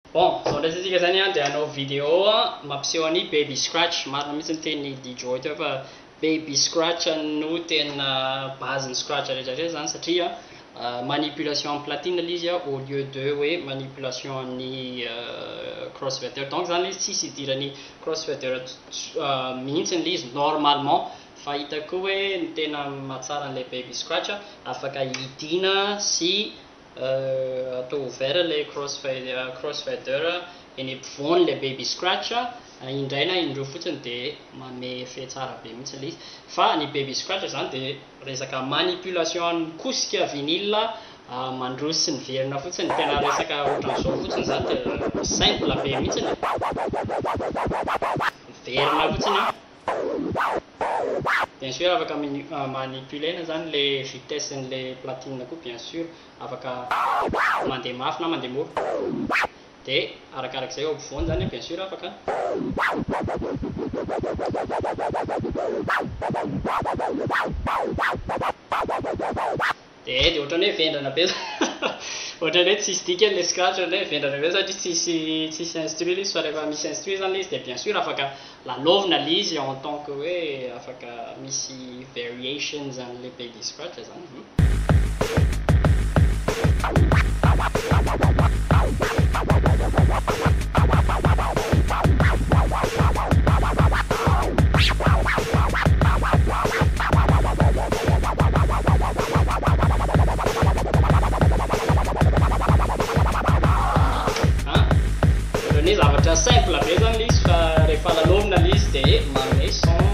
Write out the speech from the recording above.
Bon, so resitsika zany a dia hanao vidéo mampiseho any baby scratch. Marina mihitsy ny teny DJ teo fa baby scratch no tena base ny scratch rehetrarehetra zany satria manipulation en platine ilay izy au lieu de hoe manipulation amin'ny crossfader. Donc zany izy tsisy idirany crossfader mihitsy ilay izy normalement. Fa hitako hoe ny tena mahatsara an'ilay baby scratch afaka hidina sy atao ouvert le crossfader eny ampovoany le baby scratch indray na indroa fotsiny de manome effet tsara be mihitsy ilay izy. Fa ny baby scratch zany de resaka manipulation kosika vinyle mandroso sy ny verina fotsiny, tena resaka ohatran'izao fotsiny zany de simple be mihitsy verina fotsiny. Bien sûr afaka manipuler zany le vitesse n'le platine koa, bien sûr afaka mandeha mafy na mandeha mora de arakarak'izay eo ampovoany zany bien sûr afaka de ohatrany hoe vendrana be ohatrany hoe tsisy dika le scratch hoe vendrana be satria tsisy instruit izy fa rehefa misy instruit zany izy de bien sûr afaka lalaovina le izy en tant que hoe afaka misy variations an'le baby scratch zany. Zavatra simple be zany izy fa rehefa lalaovina izy de manome son